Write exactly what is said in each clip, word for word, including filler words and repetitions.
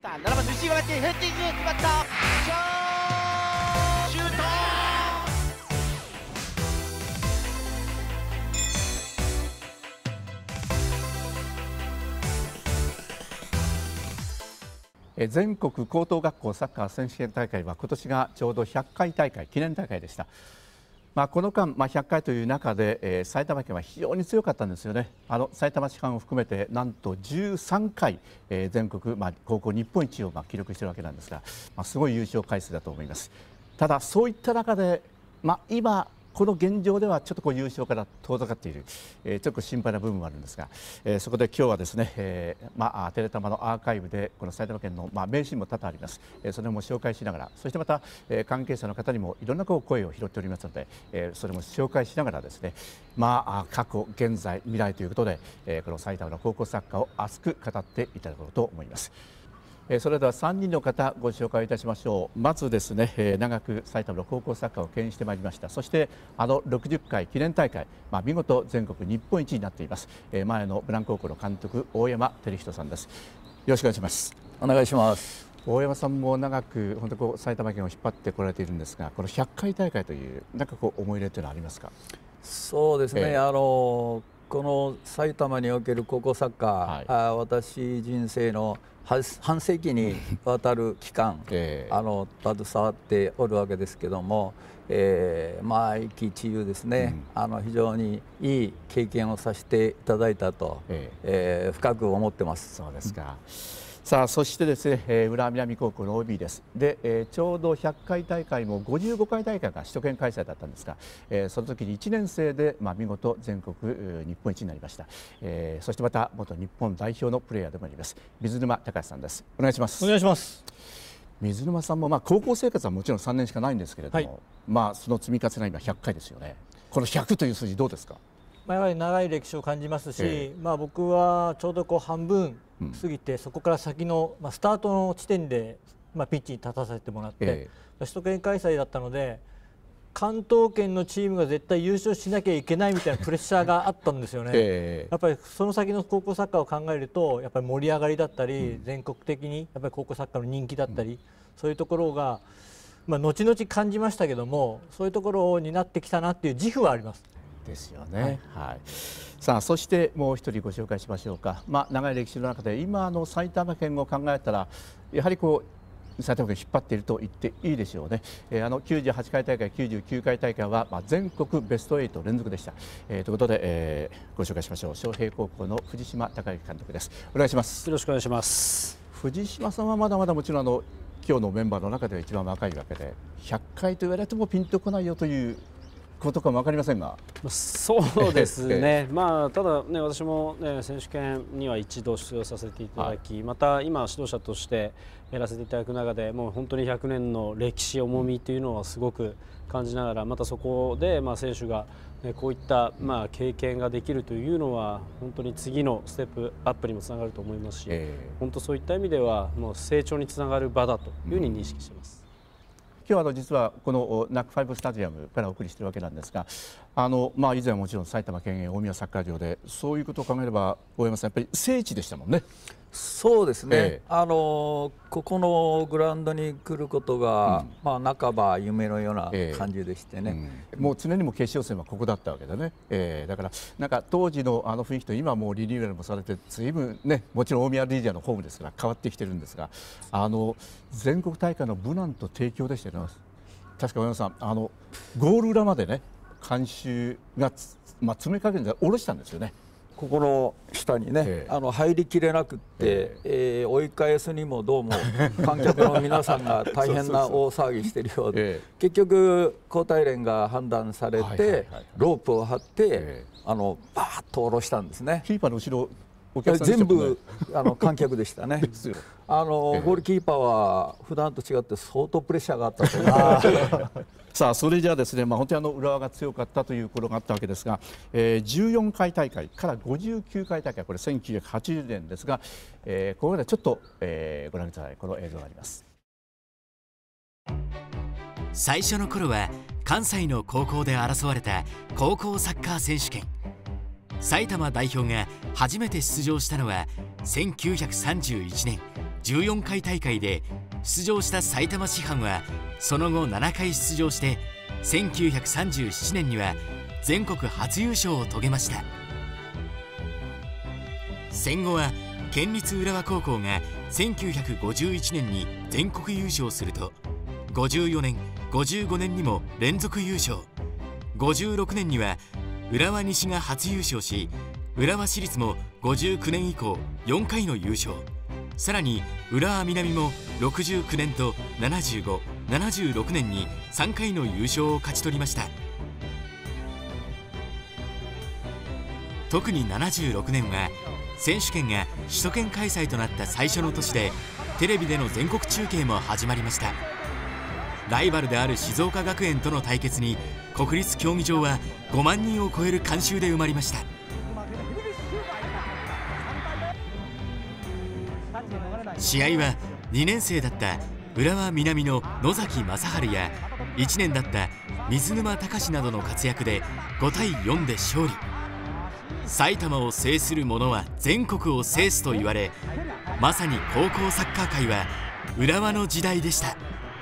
ななばん内側手ヘッディング決まった。シュート。 全国高等学校サッカー選手権大会は今年がちょうどひゃっかい大会、記念大会でした。まあ、この間、まあ、ひゃっかいという中で、えー、埼玉県は非常に強かったんですよね。あの埼玉市間を含めてなんとじゅうさんかい、えー、全国、まあ、高校日本一をまあ記録しているわけなんですが、まあ、すごい優勝回数だと思います。ただそういった中で、まあ、今この現状ではちょっとこう優勝から遠ざかっている、えー、ちょっと心配な部分もあるんですが、えー、そこで今日はですね、えーまあ、テレタマのアーカイブでこの埼玉県の、まあ、名シーンも多々あります、えー、それも紹介しながら、そしてまた、えー、関係者の方にもいろんなこう声を拾っておりますので、えー、それも紹介しながらですね、まあ、過去、現在、未来ということで、えー、この埼玉の高校サッカーを熱く語っていただこうと思います。それではさんにんの方ご紹介いたしましょう。まずですね、長く埼玉の高校サッカーを牽引してまいりました。そしてあのろくじゅっかい記念大会、まあ、見事全国日本一になっています。前のブラン高校の監督大山照人さんです。よろしくお願いします。 お願いします。 大山さんも長く本当こう埼玉県を引っ張ってこられているんですが、このひゃっかい大会というなんかこう思い入れというのはありますか？ そうですね。えー、あのこの埼玉における高校サッカー、はい、あ私人生の半世紀にわたる期間、えー、あの携わっておるわけですけども、えー、まあ一喜一憂ですね、うん、あの非常にいい経験をさせていただいたと、えーえー、深く思ってます。 そうですか。さあそしてですね、えー、浦和南高校の オービー です。で、えー、ちょうどひゃっかい大会もごじゅうごかい大会が首都圏開催だったんですが、えー、その時にいちねん生で、まあ、見事全国日本一になりました、えー、そしてまた元日本代表のプレーヤーでもあります水沼隆さんです。お願いします。 お願いします。 水沼さんも、まあ、高校生活はもちろんさんねんしかないんですけれども、はい、まあ、その積み重ねが今ひゃっかいですよね。このひゃくという数字どうですか？ まあ、やはり長い歴史を感じますし、えー、まあ僕はちょうどこう半分過ぎて、うん、そこから先の、まあ、スタートの地点で、まあ、ピッチに立たせてもらって、えー、首都圏開催だったので関東圏のチームが絶対優勝しなきゃいけないみたいなプレッシャーがあったんですよね。えー、やっぱりその先の高校サッカーを考えるとやっぱり盛り上がりだったり、うん、全国的にやっぱり高校サッカーの人気だったり、うん、そういうところが、まあ、後々感じましたけども、そういうところを担ってきたなっていう自負はあります。 ですよね。はい、はい、さあそしてもう一人ご紹介しましょうか。まあ、長い歴史の中で今の埼玉県を考えたらやはりこう埼玉県を引っ張っていると言っていいでしょうね。えー、あのきゅうじゅうはちかい大会、きゅうじゅうきゅうかい大会は、まあ、全国ベストはち連続でした。えー、ということで、えー、ご紹介しましょう。昌平高校の藤島貴之監督です。お願いします。 よろしくお願いします。 藤島さんはまだまだもちろんあの今日のメンバーの中では一番若いわけで、ひゃっかいと言われてもピンとこないよということかも分かりませんが、 そうですね、まあ、ただね、私も、ね、選手権には一度出場させていただき、はい、また今、指導者としてやらせていただく中で、もう本当にひゃくねんの歴史、重みというのはすごく感じながら、またそこで、まあ、選手が、ね、こういった、まあ、経験ができるというのは、本当に次のステップアップにもつながると思いますし、えー、本当そういった意味では、もう成長につながる場だというふうに認識しています。 今日はあの実はこのナックファイブスタジアムからお送りしているわけなんですが、あの、まあ、以前はもちろん埼玉県営大宮サッカー場で、そういうことを考えれば大山さんやっぱり聖地でしたもんね。 そうですね、えー、あのここのグラウンドに来ることが、うん、まあ、半ば夢のような感じでしてね、 えーうん、もう常にも決勝戦はここだったわけだね、えー、だからなんか当時のあの雰囲気と今もうリニューアルもされて随分ね、もちろん大宮リージャーのホームですから変わってきてるんですが、あの全国大会の武南と帝京でしたよね。確か大山さん、あのゴール裏までね観衆が、まあ、詰めかけて下ろしたんですよね。 ここの下にね、えー、あの入りきれなくって、えーえー、追い返すにもどうも観客の皆さんが大変な大騒ぎしているようで、結局交代連が判断されてロープを張って、えー、あのバーッと下ろしたんですね。 キーパーの後ろお客さん全部あの観客でしたね。あの、えー、ゴールキーパーは普段と違って相当プレッシャーがあったと思います。 さあそれじゃあですね、まあ、本当にあの浦和が強かったということがあったわけですが、えー、じゅうよんかい大会からごじゅうきゅうかい大会、これせんきゅうひゃくはちじゅうねんですが、えー、ここでちょっと、えー、ご覧ください。この映像があります。 最初の頃は関西の高校で争われた高校サッカー選手権。埼玉代表が初めて出場したのはせんきゅうひゃくさんじゅういちねんじゅうよんかい大会で出場した埼玉師範はその後ななかい出場してせんきゅうひゃくさんじゅうななねんには全国初優勝を遂げました。戦後は県立浦和高校がせんきゅうひゃくごじゅういちねんに全国優勝するとごじゅうよねんごじゅうごねんにも連続優勝、ごじゅうろくねんには浦和西が初優勝し、浦和市立もごじゅうきゅうねん以降よんかいの優勝、さらに浦和南もろくじゅうきゅうねんとななじゅうご、ななじゅうろくねんにさんかいの優勝を勝ち取りました。特にななじゅうろくねんは選手権が首都圏開催となった最初の年でテレビでの全国中継も始まりました。ライバルである静岡学園との対決に国立競技場はごまんにんを超える観衆で埋まりました。試合はにねん生だった浦和南の野崎正治やいちねんだった水沼隆などの活躍でごたいよんで勝利。埼玉を制する者は全国を制すと言われ、まさに高校サッカー界は浦和の時代でした。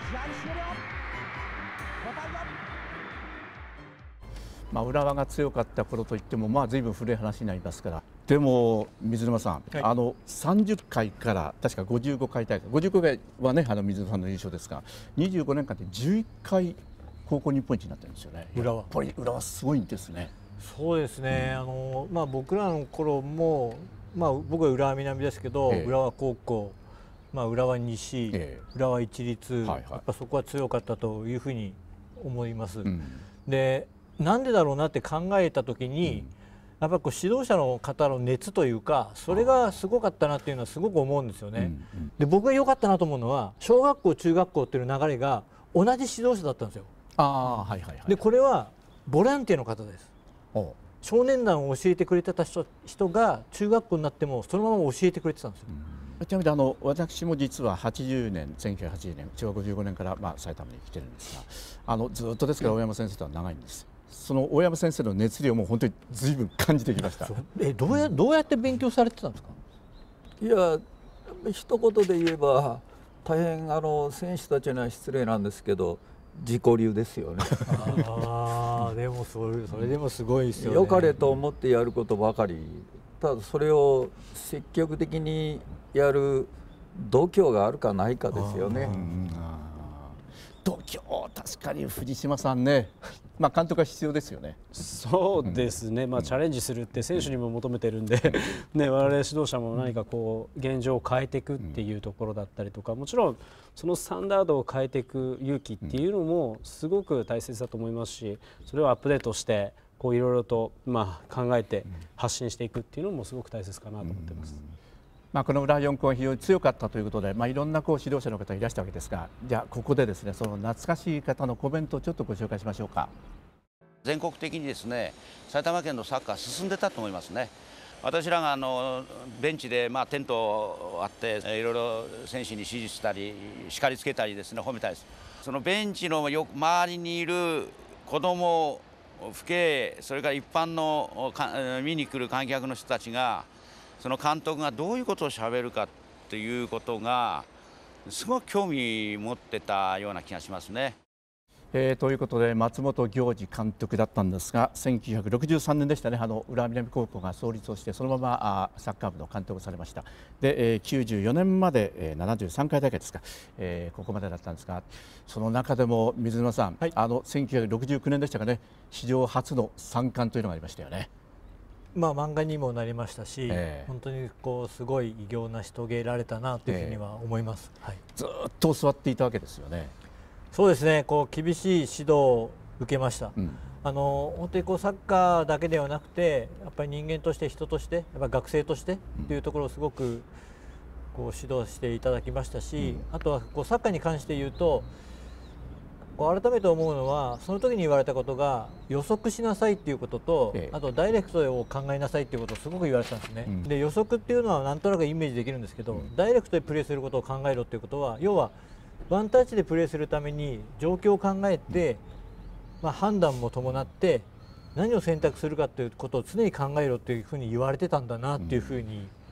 まあ、浦和が強かった頃といっても、まあ、ずいぶん古い話になりますから、でも水沼さん、はい、あのさんじゅっかいから確かごじゅうごかい大会、ごじゅうごかいはね、あの水沼さんの優勝ですが、にじゅうごねんかんでじゅういっかい高校日本一になってるんですよね。 浦和、 やっぱり浦和すごいんですね。 そうですね、うん、あのまあ、僕らの頃も、まあ、僕は浦和南ですけど、ええ、浦和高校、まあ、浦和西、ええ、浦和一律、はいはい、やっぱそこは強かったというふうに思います。うん、でなんでだろうなって考えた時に、うん、やっぱこう指導者の方の熱というか、それがすごかったなっていうのはすごく思うんですよね。うんうん、で僕が良かったなと思うのは、小学校中学校っていう流れが同じ指導者だったんですよ。 あ、はいはいはい、 でこれはボランティアの方です。少年団を教えてくれてた 人, 人が中学校になってもそのまま教えてくれてたんですよ。 うん、ちなみにあの私も実ははちじゅうねん、せんきゅうひゃくはちじゅうねん、ちょうどごじゅうごねんから、まあ、埼玉に来てるんですが、あのずっとですから大山先生とは長いんです。その大山先生の熱量も本当にずいぶん感じてきました。 えどうやどうやって勉強されてたんですか。 いや一言で言えば大変あの選手たちには失礼なんですけど自己流ですよね。 ああでもそれそれでもすごいですよね。 良かれと思ってやることばかり、ただそれを積極的にやる度胸があるかないかですよね。 度胸、確かに藤島さんね、まあ監督は必要ですよね。 そうですね、うん、まあチャレンジするって選手にも求めてるんで、うん、ね、我々指導者も何かこう現状を変えていくっていうところだったりとか、もちろんそのスタンダードを変えていく勇気っていうのもすごく大切だと思いますし、それをアップデートしてこういろいろとまあ考えて発信していくっていうのもすごく大切かなと思ってます。うん、 まあこの浦和よん校は非常に強かったということで、まあ、いろんなこう指導者の方がいらしたわけですが、じゃあここでですね、その懐かしい方のコメントをちょっとご紹介しましょうか。 全国的にですね、埼玉県のサッカー進んでたと思いますね。私らがあのベンチでまあテントあっていろいろ選手に指示したり叱りつけたりですね、褒めたりです。そのベンチのよ周りにいる子ども、父兄、それから一般の見に来る観客の人たちが、その監督がどういうことをしゃべるかということがすごく興味持ってたような気がしますね。 えー、ということで松本行司監督だったんですが、せんきゅうひゃくろくじゅうさんねんでしたね、あの浦和南高校が創立をしてそのままあサッカー部の監督をされました。で、えー、きゅうじゅうよねんまで、えー、ななじゅうさんかい大会ですか、えー、ここまでだったんですが、その中でも水沼さん、はい、あのせんきゅうひゃくろくじゅうきゅうねんでしたかね、史上初のさん冠というのがありましたよね。 まあ漫画にもなりましたし、えー、本当にこうすごい偉業成し遂げられたなというふうには思います。えーはい、ずっと教わっていたわけですよね。 そうですね、こう厳しい指導を受けました。うん、あの本当にこうサッカーだけではなくて、やっぱり人間として人としてやっぱ学生としてというところをすごくこう指導していただきましたし、うん、あとはこうサッカーに関して言うと、こう改めて思うのは、その時に言われたことが予測しなさいっていうことと、ええ、あとダイレクトを考えなさいっていうことをすごく言われてたんですね。うん、で予測っていうのはなんとなくイメージできるんですけど、うん、ダイレクトでプレーすることを考えろっていうことは、要はワンタッチでプレーするために状況を考えて、まあ、判断も伴って何を選択するかということを常に考えろというふうに言われてたんだなっていうふうに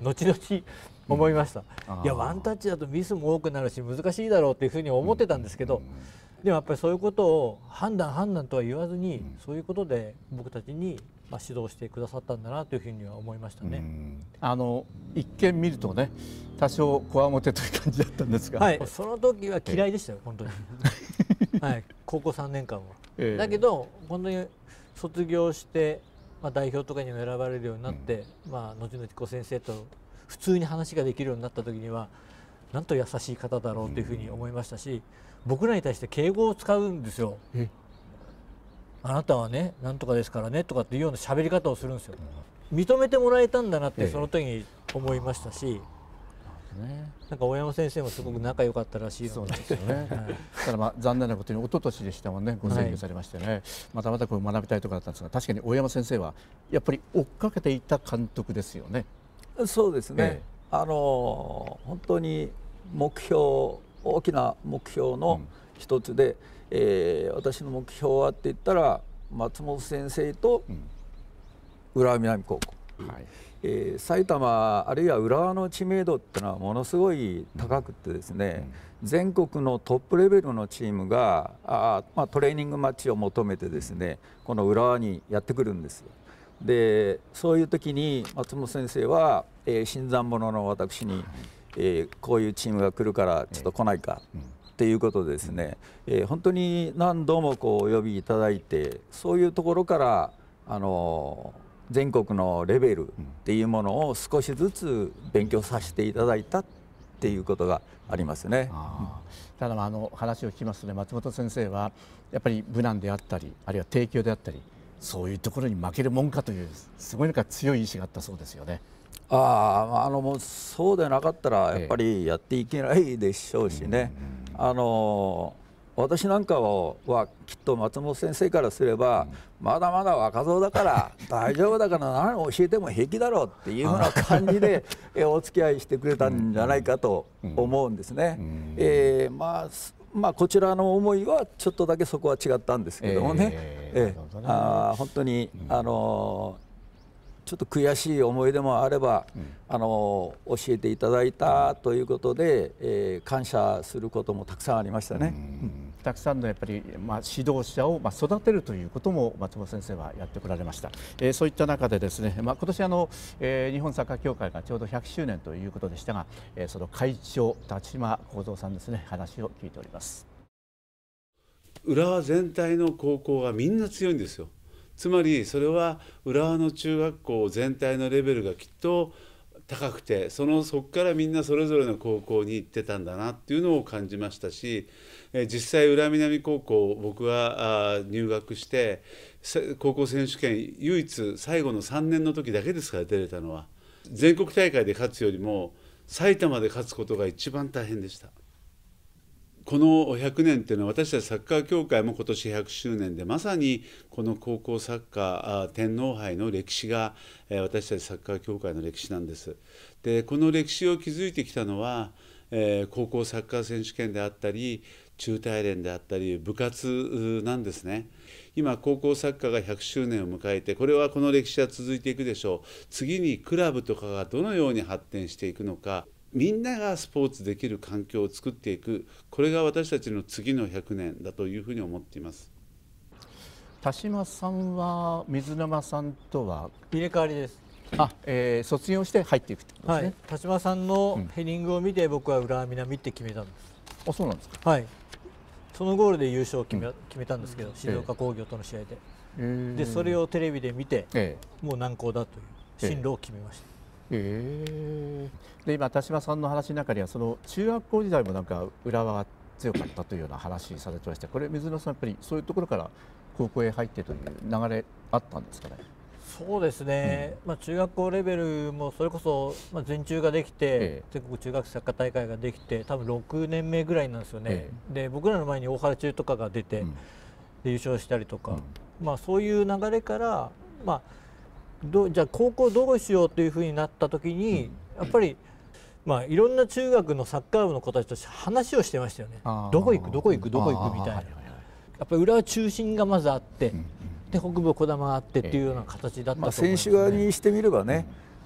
後々思いました。いやワンタッチだとミスも多くなるし難しいだろうというふうに思ってたんですけど、でもやっぱりそういうことを判断判断とは言わずに、そういうことで僕たちにまあ指導してくださったんだなというふうには思いましたね。 あの一見見るとね、多少こわもてという感じだったんですが、 はい、その時は嫌いでしたよ本当に。はい、高校さんねんかんは。えー、だけど本当に卒業して、まあ、代表とかにも選ばれるようになって、うん、まあ後々こう先生と普通に話ができるようになった時には、なんと優しい方だろうというふうに思いましたし、僕らに対して敬語を使うんですよ。あなたはねなんとかですからねとかっていうような喋り方をするんですよ。認めてもらえたんだなってその時に思いましたし、なんか大山先生もすごく仲良かったらしいので、 ただまあ残念なことに一昨年でしたもんね、ご宣言されましてね、はい、またまたこう学びたいところだったんですが、確かに大山先生はやっぱり追っかけていた監督ですよね。 そうですね、ええ、あの本当に目標、大きな目標の一つで、うん、えー、私の目標はって言ったら松本先生と浦和南高校、うん、はい、えー、埼玉あるいは浦和の知名度っていうのはものすごい高くてですね、うん、全国のトップレベルのチームがあ、まあ、トレーニングマッチを求めてですねこの浦和にやってくるんですよ。でそういう時に松本先生は、えー、新参者の私に、えー、こういうチームが来るからちょっと来ないか、うん、っていうことでですね、えー、本当に何度もこうお呼びいただいて、そういうところからあのー、全国のレベルっていうものを少しずつ勉強させていただいたっていうことがありますね。 あ、ただあの話を聞きますとね、松本先生はやっぱり無難であったり、あるいは提供であったり、そういうところに負けるもんかというすごいなんか強い意志があったそうですよね。 ああ、あのもうそうでなかったらやっぱりやっていけないでしょうしね、ええ、あの私なんかはきっと松本先生からすれば、うん、まだまだ若造だから大丈夫だから何を教えても平気だろうっていうような感じでお付き合いしてくれたんじゃないかと思うんですね。えー、まあまあこちらの思いはちょっとだけそこは違ったんですけどもね、えーえー、あ本当に、うん、あのちょっと悔しい思い出もあれば、うん、あの教えていただいたということで、えー、感謝することもたくさんありましたね。 うん、たくさんのやっぱり、まあ、指導者を、まあ、育てるということも松本先生はやってこられました。えー、そういった中でですね、まあ、今年あの、えー、日本サッカー協会がちょうどひゃくしゅうねんということでしたが、えー、その会長田島幸三さんですね、話を聞いております。 浦和全体の高校がみんな強いんですよ。つまりそれは浦和の中学校全体のレベルがきっと高くて、そのそこからみんなそれぞれの高校に行ってたんだなっていうのを感じましたし、え実際浦和南高校僕が入学して高校選手権唯一最後のさんねんの時だけですから出れたのは、全国大会で勝つよりも埼玉で勝つことが一番大変でした。このひゃくねんっていうのは私たちサッカー協会も今年ひゃくしゅうねんで、まさにこの高校サッカー天皇杯の歴史が私たちサッカー協会の歴史なんです。でこの歴史を築いてきたのは、えー、高校サッカー選手権であったり中大連であったり部活なんですね。今高校サッカーがひゃくしゅうねんを迎えて、これはこの歴史は続いていくでしょう。次にクラブとかがどのように発展していくのか、みんながスポーツできる環境を作っていく、これが私たちの次のひゃくねんだというふうに思っています。 田島さんは水沼さんとは入れ替わりです。 あ、えー、卒業して入っていくってことですね。はい、 田島さんのヘディングを見て、うん、僕は浦和南って決めたんです。 あ、そうなんですか。 はい。そのゴールで優勝を決め、うん、決めたんですけど、静岡工業との試合で、えー、でそれをテレビで見て、えー、もう難航だという進路を決めました。えーえー、で今田島さんの話の中にはその中学校時代もなんか浦和が強かったというような話されてまして、これ水野さんやっぱりそういうところから高校へ入ってという流れあったんですかね。 そうですね、うん、まあ、中学校レベルもそれこそ、まあ、全中ができて、ええ、全国中学サッカー大会ができて多分ろくねんめぐらいなんですよね。ええ、で僕らの前に大原中とかが出て、うん、で優勝したりとか、うん、まあ、そういう流れから、まあどじゃあ高校どうしようというふうになった時に、やっぱり、まあ、いろんな中学のサッカー部の子たちと話をしてましたよね。どこ行くどこ行くどこ行くみたいな。やっぱり浦和中心がまずあって、で北部児玉があってっていうような形だったと思いますね。 まあ、選手側にしてみればね、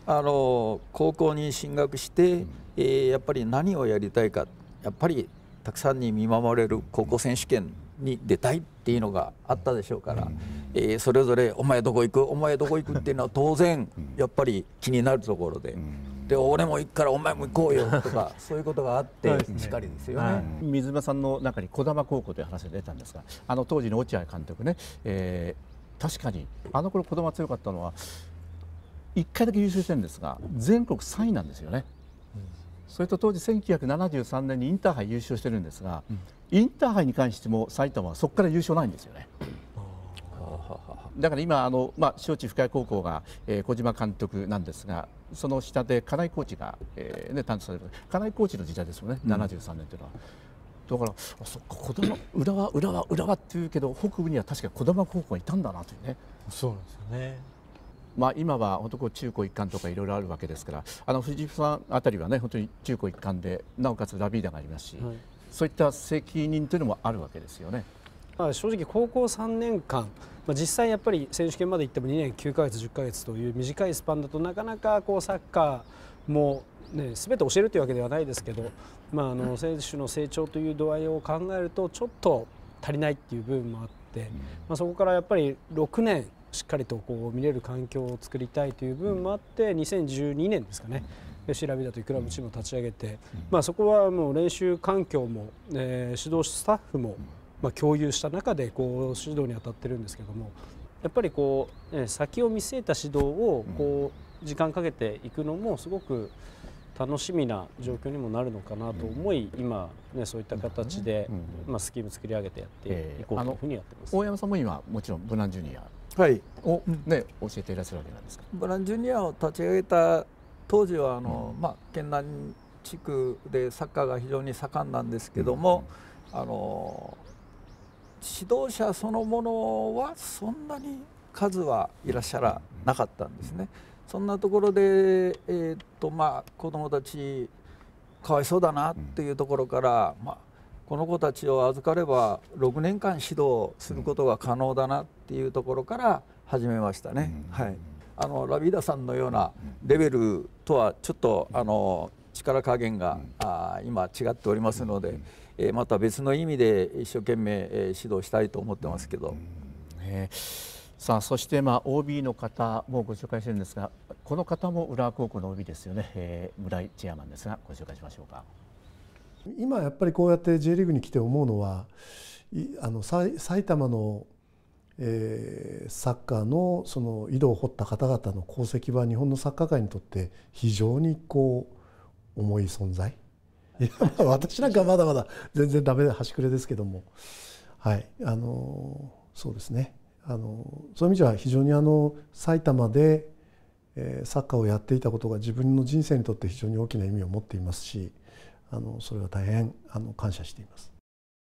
あの高校に進学して、うん、えー、やっぱり何をやりたいか、やっぱりたくさんに見守れる高校選手権に出たいっていうのがあったでしょうから、うん、えー、それぞれ「お前どこ行くお前どこ行く」っていうのは当然やっぱり気になるところで。うん、で俺も行くからお前も行こうよとかそういうことがあってしかりですよね。はい、 水間さんの中に児玉高校という話が出たんですが、あの当時の落合監督ね、えー、確かにあの頃児玉強かったのはいっかいだけ優勝してるんですが全国さんいなんですよね。うん、それと当時せんきゅうひゃくななじゅうさんねんにインターハイ優勝してるんですが、うん、インターハイに関しても埼玉はそこから優勝ないんですよね。だから今あの、まあ、招致深谷高校が、えー、小島監督なんですが、その下で金井コーチが、えーね、担当される金井コーチの時代ですよね、うん、ななじゅうさんねんというのは。だからあそっか児玉浦和浦和浦和っていうけど北部には確か児玉高校がいたんだなというね。 そうなんですよね。 まあ今は本当こう中高一貫とかいろいろあるわけですから、あの藤井さんあたりはね本当に中高一貫でなおかつラビーダがありますし、はい、そういった責任というのもあるわけですよね。 まあ正直高校さんねんかん、まあ、実際やっぱり選手権まで行ってもにねんきゅうかげつじゅっかげつという短いスパンだとなかなかこうサッカーも、ね、全て教えるというわけではないですけど、まあ、あの選手の成長という度合いを考えるとちょっと足りないっていう部分もあって、まあ、そこからやっぱりろくねんしっかりとこう見れる環境を作りたいという部分もあってにせんじゅうにねんですかね、エフシー ラビダというクラブチームを立ち上げて、まあ、そこはもう練習環境も、えー、指導スタッフもまあ共有した中でこう指導に当たってるんですけども、やっぱりこう、ね、先を見据えた指導をこう時間かけていくのもすごく楽しみな状況にもなるのかなと思い、今、ね、そういった形で、まあ、スキーム作り上げてやっていこうというふうにやってます。 大山さんも今もちろんブランジュニアを、ね、教えていらっしゃるわけなんですか。 ブランジュニアを立ち上げた当時はあの、うん、まあ、県南地区でサッカーが非常に盛んなんですけども、うん、あの指導者そのものはそんなに数はいらっしゃらなかったんですね。そんなところで、えーっとまあ、子どもたちかわいそうだなっていうところから、まあ、この子たちを預かればろくねんかん指導することが可能だなっていうところから始めましたね。はい、あのラビーダさんのようなレベルとはちょっとあの力加減があ今違っておりますので、えー、また別の意味で一生懸命、えー、指導したいと思ってますけど。 えーさあそしてまあ オービー の方もご紹介してるんですが、この方も浦和高校の オービー ですよね、えー、村井チェアマンですがご紹介しましょうか。 今やっぱりこうやって J リーグに来て思うのは、あの埼玉の、えー、サッカーのその井戸を掘った方々の功績は日本のサッカー界にとって非常にこう重い存在。いやまあ私なんかまだまだ全然ダメで端くれですけども、はいあのそうですね。あのそういう意味では非常にあの埼玉で、えー、サッカーをやっていたことが自分の人生にとって非常に大きな意味を持っていますし、あのそれは大変あの感謝しています。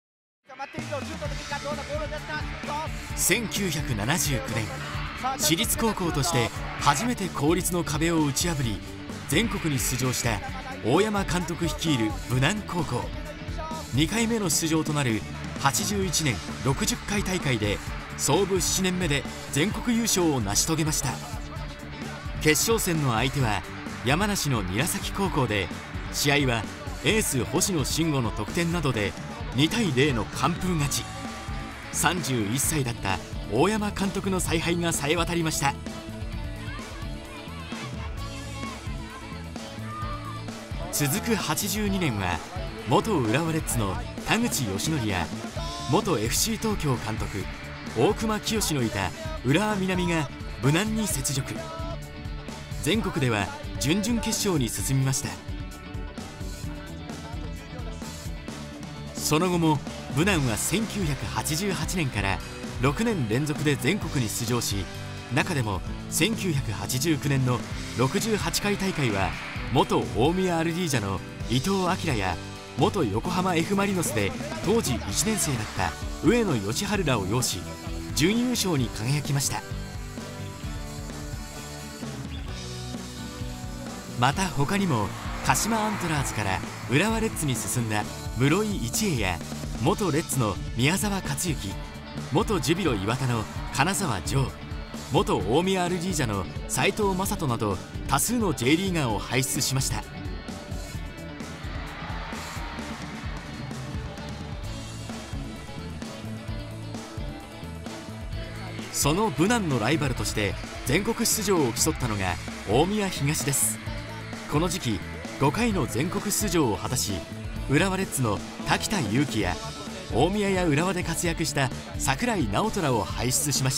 せんきゅうひゃくななじゅうきゅうねん私立高校として初めて公立の壁を打ち破り全国に出場した大山監督率いる武南高校。にかいめの出場となるはちじゅういちねんろくじゅっかい大会で創部ななねんめで全国優勝を成し遂げました。決勝戦の相手は山梨の韮崎高校で、試合はエース星野慎吾の得点などでにたいゼロの完封勝ち。さんじゅういっさいだった大山監督の采配がさえ渡りました。続くはちじゅうにねんは元浦和レッズの田口義則や元 エフシー 東京監督大熊清のいた浦和南が無難に雪辱。全国では準々決勝に進みました。その後も武南はせんきゅうひゃくはちじゅうはちねんからろくねん連続で全国に出場し、中でもせんきゅうひゃくはちじゅうきゅうねんのろくじゅうはちかい大会は元大宮アルディージャの伊藤明や元横浜 F ・マリノスで当時いちねん生だった上野義治らを擁し準優勝に輝きました。また他にも鹿島アントラーズから浦和レッズに進んだ室井一恵や元レッズの宮沢克行、元ジュビロ磐田の金沢城、 元大宮アルディージャの斉藤正人など多数の J リーガーを輩出しました。その武南のライバルとして全国出場を競ったのが大宮東です。この時期ごかいの全国出場を果たし、浦和レッズの滝田裕樹や大宮や浦和で活躍した櫻井直人らを輩出しました。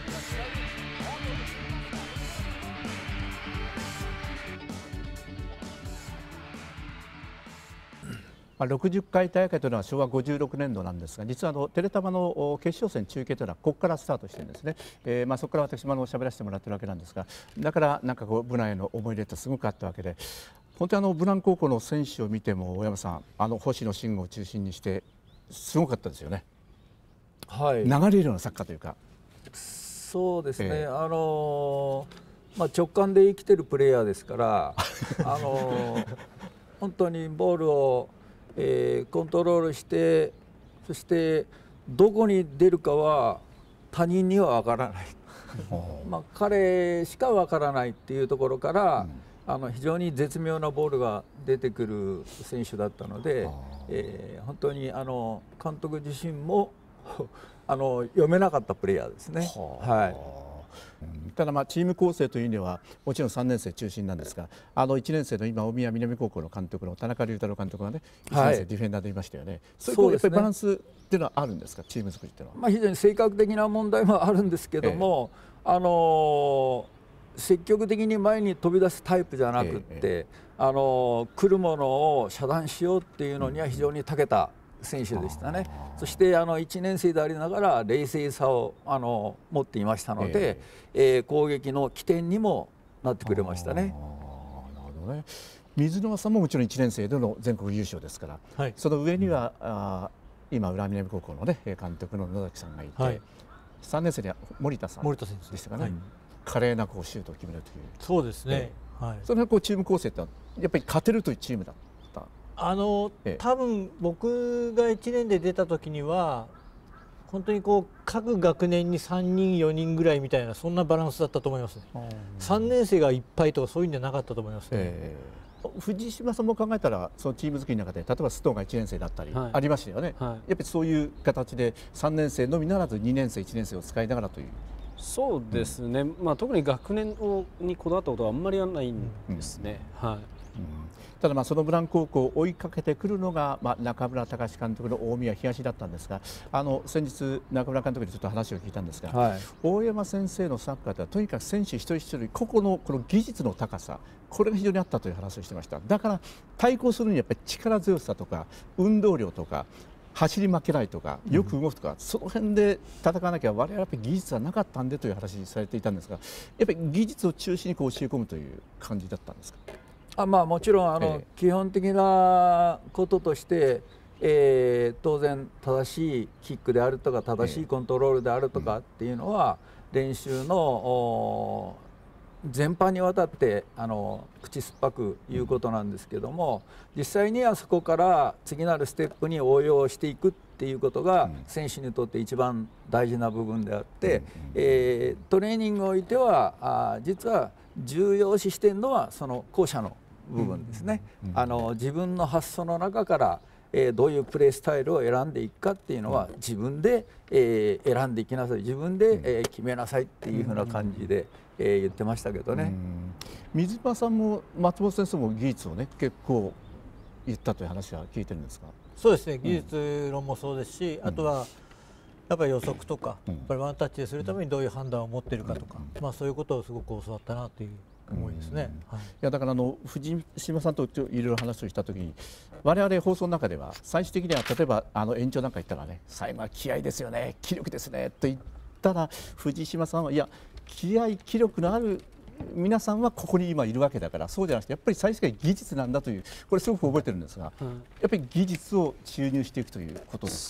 ろくじゅっかい大会というのはしょうわごじゅうろくねんどなんですが、実はあのテレタマの決勝戦中継というのはここからスタートしてるんですね。えー、まあそこから私もあの喋らせてもらってるわけなんですが、だからなんかこう武南への思い入れってすごくあったわけで、本当にあの武南高校の選手を見ても大山さん、あの星野慎吾を中心にしてすごかったですよね。はい。流れるようなサッカーというか。 そうですね。えー、あのー、まあ直感で生きてるプレイヤーですから、あのー、本当にボールをえー、コントロールして、そしてどこに出るかは他人には分からないまあ彼しか分からないっていうところから、うん、あの非常に絶妙なボールが出てくる選手だったので、えー、本当にあの監督自身もあの読めなかったプレイヤーですね。はい。 ただまあチーム構成という意味ではもちろんさんねん生中心なんですが、あのいちねん生の今大宮南高校の監督の田中龍太郎監督がね、いちねん生ディフェンダーでいましたよね。はい、そういうやっぱりバランスっていうのはあるんですか、チーム作りっていうのは。 まあ非常に性格的な問題もあるんですけども、ええ、あの積極的に前に飛び出すタイプじゃなくって、ええ、あの来るものを遮断しようっていうのには非常に長けた選手でしたね。そしてあのいちねん生でありながら冷静さをあの持っていましたので、えーえー、攻撃の起点にもなってくれましたね。なるほどね。水沼さんももちろんいちねん生での全国優勝ですから、はい、その上には、うん、あ今浦和南高校の、ね、監督の野崎さんがいて、はい、さんねん生には森田さんでしたかね、はい、華麗なこうシュートを決めるという。 そうですね、 えーはい、そのこうチーム構成ってやっぱり勝てるというチームだった。 あの、ええ、多分僕がいちねんで出た時には本当にこう各学年にさんにんよにんぐらいみたいなそんなバランスだったと思いますね。さんねん生がいっぱいとかそういうんじゃなかったと思いますね。えー、藤島さんも考えたらそのチーム作りの中で例えば須藤がいちねん生だったりありましたよね。はいはい、やっぱりそういう形でさんねん生のみならずにねん生いちねん生を使いながらという。 そうですね、うん、まあ、特に学年をにこだわったことはあんまりはないんですね。うん、はい。 うん、ただまあその武南高校を追いかけてくるのがまあ中村隆監督の大宮東だったんですが、あの先日中村監督にちょっと話を聞いたんですが、はい、大山先生のサッカーではとにかく選手一人一人個々のこの技術の高さ、これが非常にあったという話をしてました。だから対抗するにはやっぱり力強さとか運動量とか走り負けないとかよく動くとか、うん、その辺で戦わなきゃ我々はやっぱり技術はなかったんでという話されていたんですが、やっぱり技術を中心にこう教え込むという感じだったんですか。 あ、まあ、もちろんあの、ええ、基本的なこととして、えー、当然正しいキックであるとか正しいコントロールであるとかっていうのは、ええ、練習の全般にわたってあの口酸っぱく言うことなんですけども、実際にはそこから次なるステップに応用していくっていうことが選手にとって一番大事な部分であって、えー、トレーニングにおいてはあ実は重要視しているのはその後者の部分ですね。あの自分の発想の中から、えー、どういうプレースタイルを選んでいくかっていうのは自分で、えー、選んでいきなさい、自分で、えー、決めなさいっていうふうな感じで、えー、言ってましたけどね。 水場さんも松本先生も技術をね結構言ったという話は聞いてるんですか。 そうですね、技術論もそうですし、うん、あとはやっぱり予測とか、うん、やっぱりワンタッチでするためにどういう判断を持っているかとか、うん、まあそういうことをすごく教わったなという思いですね。はい、いやだからあの藤島さんといろいろ話をしたときに、我々放送の中では最終的には例えばあの延長なんか言ったらね、最後は気合ですよね、気力ですねと言ったら、藤島さんはいや気合気力のある皆さんはここに今いるわけだから、そうじゃなくてやっぱり最終的に技術なんだという、これすごく覚えてるんですが、うん、やっぱり技術を注入していくということですか。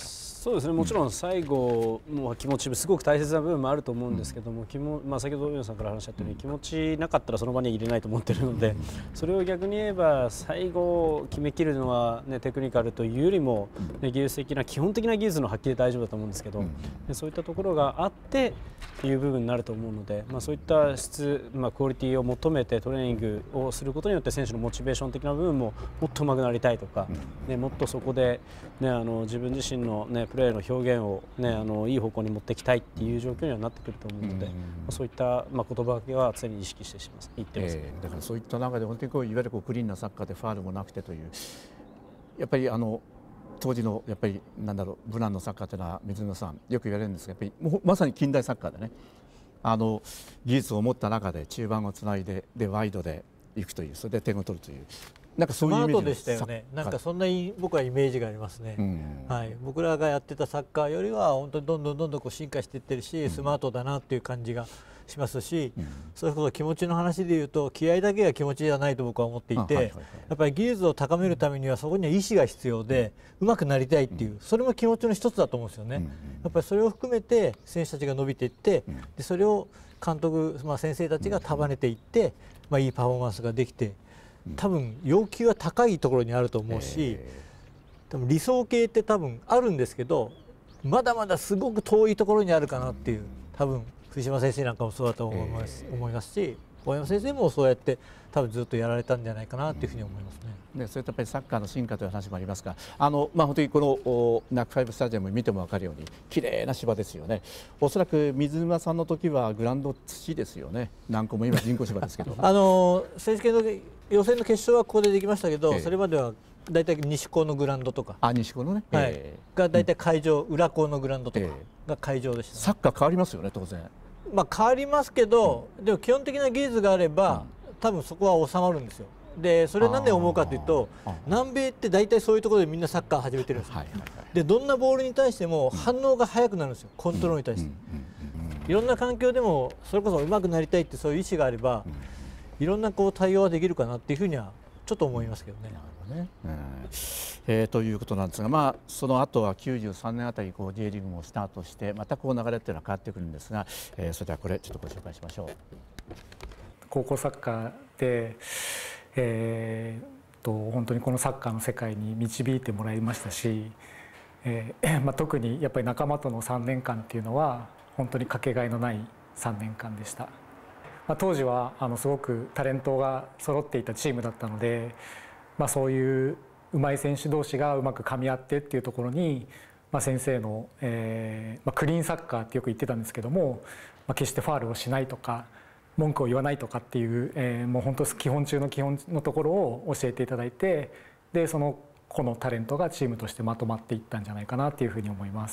そうですね、もちろん最後の気持ちすごく大切な部分もあると思うんですけども、うん、気もまあ、先ほど上野さんから話しあったように気持ちなかったらその場には入れないと思っているので、それを逆に言えば最後決めきるのは、ね、テクニカルというよりも、ね、技術的な基本的な技術の発揮で大丈夫だと思うんですけど、でそういったところがあってという部分になると思うので、まあ、そういった質、まあ、クオリティを求めてトレーニングをすることによって選手のモチベーション的な部分ももっと上手くなりたいとか、ね、もっとそこで、ね、あの自分自身の、ね、プレーの表現を、ね、あのいい方向に持っていきたいっていう状況にはなってくると思うので、まあ、そういった、まあ、言葉は常に意識してします言ってます、ね、 えー、だからそういった中で本当にこういわゆるこうクリーンなサッカーでファウルもなくてという、やっぱりあの当時のやっぱりなんだろう無難のサッカーというのは水野さんよく言われるんですが、やっぱりもうまさに近代サッカーでね、あの技術を持った中で中盤をつないででワイドでいくという、それで点を取るという。なんかそういうイメージでしたよね。 なんかそんな僕はイメージがありますね。うん、はい、僕らがやってたサッカーよりは本当にどんどんどんどんこう進化していってるし、スマートだなっていう感じがしますし、うん、それこそ気持ちの話でいうと気合だけが気持ちじゃないと僕は思っていて、やっぱり技術を高めるためにはそこには意志が必要で、うん、上手くなりたいっていう、それも気持ちの一つだと思うんですよね。うん、やっぱりそれを含めて選手たちが伸びていって、でそれを監督、まあ、先生たちが束ねていって、まあ、いいパフォーマンスができて。多分要求は高いところにあると思うし、多分理想形って多分あるんですけど、まだまだすごく遠いところにあるかなっていう、多分藤島先生なんかもそうだと思います、思いますし、大山先生もそうやって多分ずっとやられたんじゃないかなというふうに思いますね。 ね、そういったやっぱりサッカーの進化という話もありますが、あのまあ本当にこのナックファイブスタジアム見ても分かるように綺麗な芝ですよね。おそらく水沼さんの時はグラウンド土ですよね。何個も今人工芝ですけど。 あの選手権の予選の決勝はここでできましたけど、ええ、それまでは大体西高のグラウンドとか、 あ、西高のね、 はい、 えー、 が大体会場、うん、裏高のグラウンドとかが会場でした、ね。 サッカー変わりますよね、当然。 まあ変わりますけど、うん、でも基本的な技術があれば、うん、多分そこは収まるんですよ。でそれなんで思うかというと、南米って大体そういうところでみんなサッカー始めてるんですよ。はいはいはい、でどんなボールに対しても反応が速くなるんですよ、コントロールに対して。いろんな環境でもそれこそ上手くなりたいってそういう意思があれば、いろんなこう対応はできるかなっていうふうにはちょっと思いますけどね。なるほどね、 うん、えー、ということなんですが、まあ、その後はきゅうじゅうさんねんあたりこう J リーグもスタートしてまたこう流れっていうのは変わってくるんですが、えー、それではこれちょっとご紹介しましょう。 高校サッカーで、えー、と本当にこのサッカーの世界に導いてもらいましたし、えーまあ、特にやっぱり仲間とのさんねんかんっていうのは本当にかけがえのないさんねんかんでした。まあ、当時はあのすごくタレントが揃っていたチームだったので、まあ、そういううまい選手同士がうまくかみ合ってっていうところに、まあ、先生の、えーまあ、クリーンサッカーってよく言ってたんですけども、まあ、決してファールをしないとか文句を言わないとかっていう、えー、もう本当基本中の基本のところを教えていただいて、でその個のタレントがチームとしてまとまっていったんじゃないかなっていうふうに思います。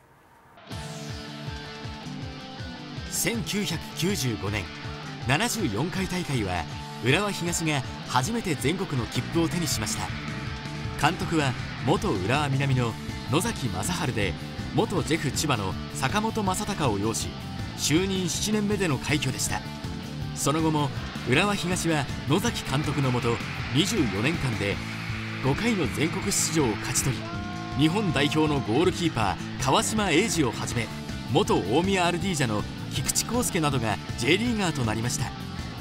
せんきゅうひゃくきゅうじゅうごねんななじゅうよんかい大会は浦和東が初めて全国の切符を手にしました。監督は元浦和南の野崎正治で、元ジェフ千葉の坂本正孝を擁し、就任しちねんめでの快挙でした。その後も浦和東は野崎監督のもとにじゅうよねんかんでごかいの全国出場を勝ち取り、日本代表のゴールキーパー川島永嗣をはじめ元大宮アルディージャの菊池康介などが J リーガーとなりました。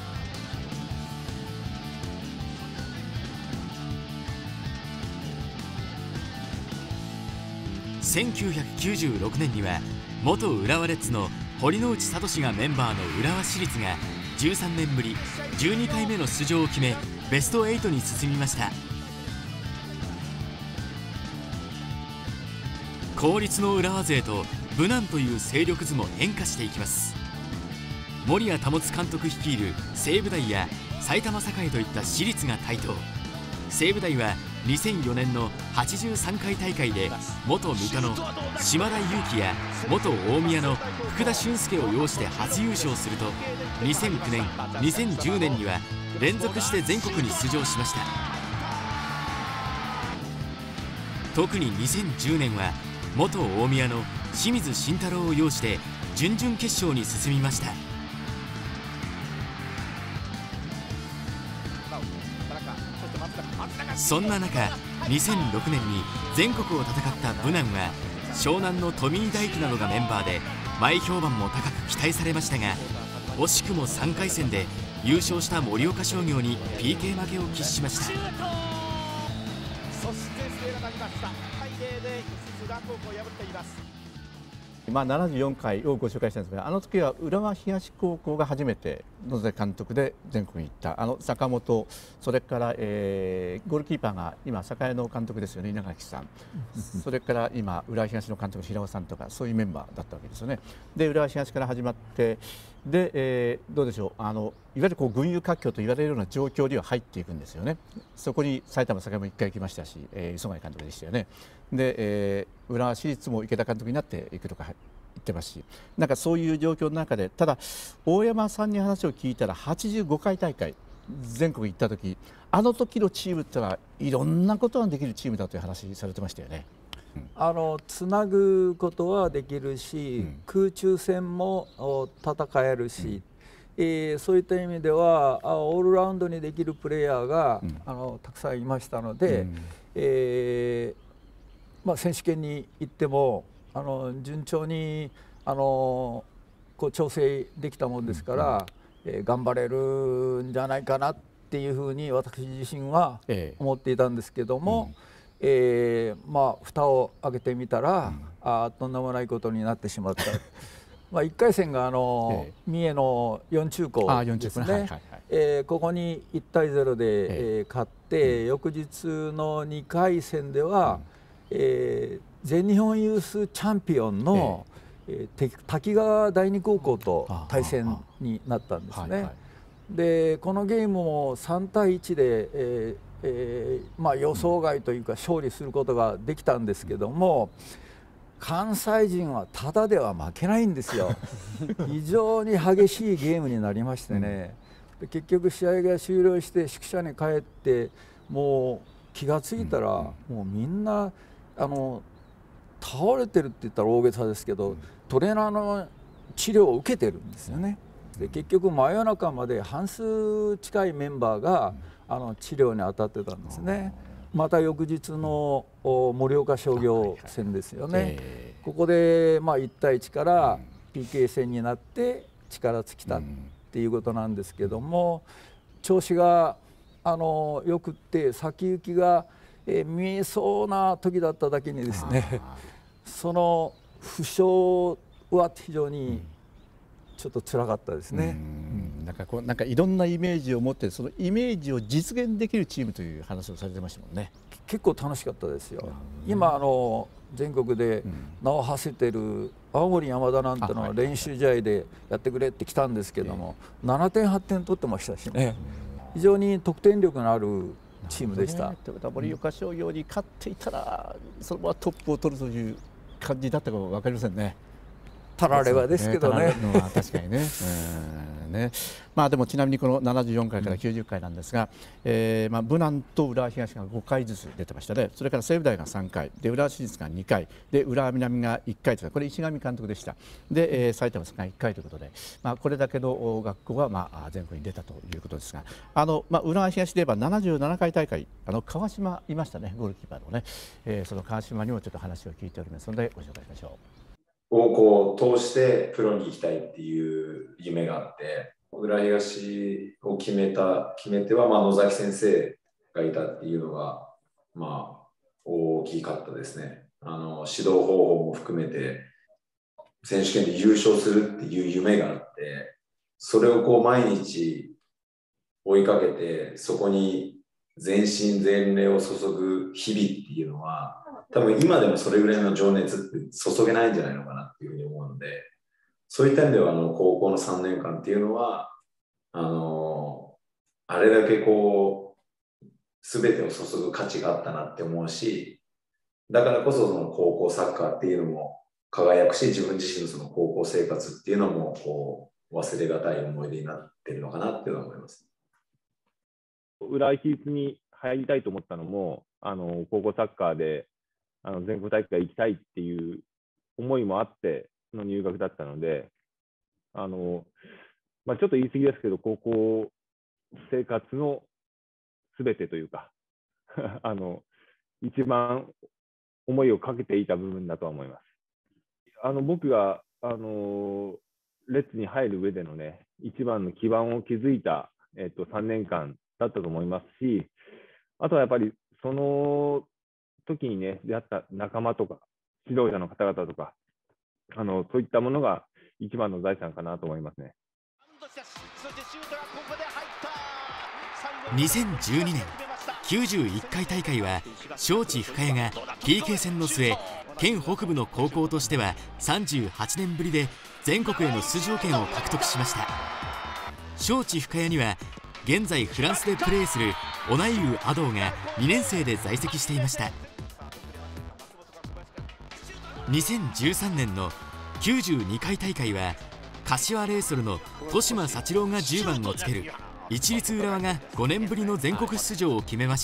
せんきゅうひゃくきゅうじゅうろくねんには元浦和レッズの堀之内聡がメンバーの浦和市立がじゅうさんねんぶりじゅうにかいめの出場を決め、ベストはちに進みました。公立の浦和勢と武南という勢力図も変化していきます。守谷保監督率いる西武大や埼玉栄といった私立が台頭。西武大はにせんよねんのはちじゅうさんかい大会で元三田の島田裕樹や元大宮の福田俊介を擁して初優勝すると、にせんきゅうねんにせんじゅうねんには連続して全国に出場しました。特ににせんじゅうねんは元大宮の清水慎太郎を擁して準々決勝に進みました。そんな中、にせんろくねんに全国を戦った武南は湘南の富井大輝などがメンバーで前評判も高く期待されましたが、惜しくもさんかい戦で優勝した盛岡商業に ピーケー 負けを喫しました。 そして笛が鳴りました。たいゼロで浦和高校を破っています。 まあ、ななじゅうよんかいをご紹介したんですが、あの時は浦和東高校が初めて野瀬監督で全国に行った、あの坂本、それから、えー、ゴールキーパーが今栄の監督ですよね、稲垣さん、それから今浦和東の監督平尾さんとか、そういうメンバーだったわけですよね。で浦和東から始まって、で、えー、どうでしょう、あのいわゆるこう群雄割拠と言われるような状況には入っていくんですよね。そこに埼玉栄もいっかい行きましたし、えー、磯貝監督でしたよね。で、えー、浦和市立も池田監督になっていくとか言ってますし、なんかそういう状況の中で、ただ大山さんに話を聞いたらはちじゅうごかい大会全国行った時、あの時のチームってのはいろんなことができるチームだという話されてましたよね。 うん、あのつなぐことはできるし、うん、空中戦も戦えるし、うん、えー、そういった意味ではオールラウンドにできるプレイヤーが、うん、あのたくさんいましたので、うん、えーまあ、選手権に行ってもあの順調にあのこう調整できたもんですから、うん、えー、頑張れるんじゃないかなっていうふうに私自身は思っていたんですけども、えーえーまあ、蓋を開けてみたら、うん、あとんでもないことになってしまった。まあいっかい戦があの、えー、三重のよん中高ですね、ここにいちたいゼロで、えー、勝って、うん、翌日のにかい戦では、うん、えー、全日本ユースチャンピオンの、えーえー、滝川第二高校と対戦になったんですね。でこのゲームもさんたいいちで、えーえーまあ、予想外というか勝利することができたんですけども、関西人はただでは負けないんですよ。非常に激しいゲームになりましてね、で結局試合が終了して宿舎に帰ってもう気が付いたらもうみんなあの倒れてるって言ったら大げさですけど、トレーナーの治療を受けてるんですよね。で結局真夜中まで半数近いメンバーがあの治療に当たってたんですね。また翌日の盛岡商業戦ですよね、ここでまあいちたいいちから ピーケー 戦になって力尽きたっていうことなんですけども、調子があのよくって先行きが見えそうな時だっただけにですね、その負傷は非常にちょっと辛かったですね。 うん、なんかこうなんかいろんなイメージを持って、そのイメージを実現できるチームという話をされてましたもんね。 結構楽しかったですよ。今あの全国で名を馳せてる青森山田なんてのは練習試合でやってくれって来たんですけども、ななてんはってん取ってましたしね、非常に得点力のあるチームでした。 ということは盛岡商業に勝っていたらそのままトップを取るという感じだったかも分かりませんね。 たらればですけどね。 確かにね。うんね。まあでもちなみにこのななじゅうよんかいからきゅうじゅっかいなんですが、えー、まあ武南と浦和東がごかいずつ出てましたね。それから西武大がさんかいで、浦和市立がにかいで、浦和南がいっかいという、これ石上監督でした。で、えー、埼玉がいっかいということで、まあこれだけの学校がまあ全国に出たということですが、あのまあ浦和東で言えばななじゅうななかい大会、あの川島いましたね、ゴールキーパーのね、えー、その川島にもちょっと話を聞いておりますのでご紹介しましょう。 高校を通してプロに行きたいっていう夢があって、浦和東を決めた決め手は、まあ、野崎先生がいたっていうのが、まあ、大きかったですね。あの指導方法も含めて選手権で優勝するっていう夢があって、それをこう毎日追いかけて、そこに全身全霊を注ぐ日々っていうのは、多分今でもそれぐらいの情熱って注げないんじゃないのかなっていうふうに思うので、そういった意味ではあの高校のさんねんかんっていうのは、あのあれだけこう全てを注ぐ価値があったなって思うし、だからこそその高校サッカーっていうのも輝くし、自分自身のその高校生活っていうのもこう忘れがたい思い出になってるのかなっていうのは思います。 浦和比率に入りたいと思ったのも、あの高校サッカーであの全国大会行きたいっていう思いもあっての入学だったので、あの、まあ、ちょっと言い過ぎですけど、高校生活のすべてというかあの一番思いをかけていた部分だとは思います。 あの僕が、あの列に入る上でのね、一番の基盤を築いた、えっと、さんねんかんだったと思いますし、あとはやっぱりその時にね、出会った仲間とか、指導者の方々とか、あのそういったものが一番の財産かなと思いますね。 にせんじゅうにねんきゅうじゅういっかい大会は庄司深谷が ピーケー 戦の末、県北部の高校としてはさんじゅうはちねんぶりで全国への出場権を獲得しました。庄司深谷には現在フランスでプレーするオナイユアドーがにねん生で在籍していました。にせんじゅうさんねんのきゅうじゅうにかい大会は柏レイソルの戸島幸郎がじゅうばんをつける市立浦和がごねんぶりの全国出場を決めました。